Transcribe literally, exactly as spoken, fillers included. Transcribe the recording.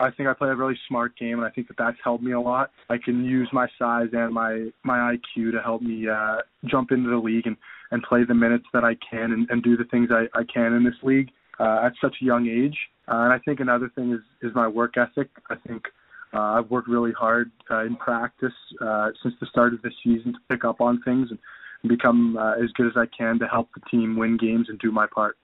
I think I play a really smart game, and I think that that's helped me a lot. I can use my size and my, my I Q to help me uh, jump into the league and, and play the minutes that I can and, and do the things I, I can in this league uh, at such a young age. Uh, and I think another thing is, is my work ethic. I think uh, I've worked really hard uh, in practice uh, since the start of the season to pick up on things and become uh, as good as I can to help the team win games and do my part.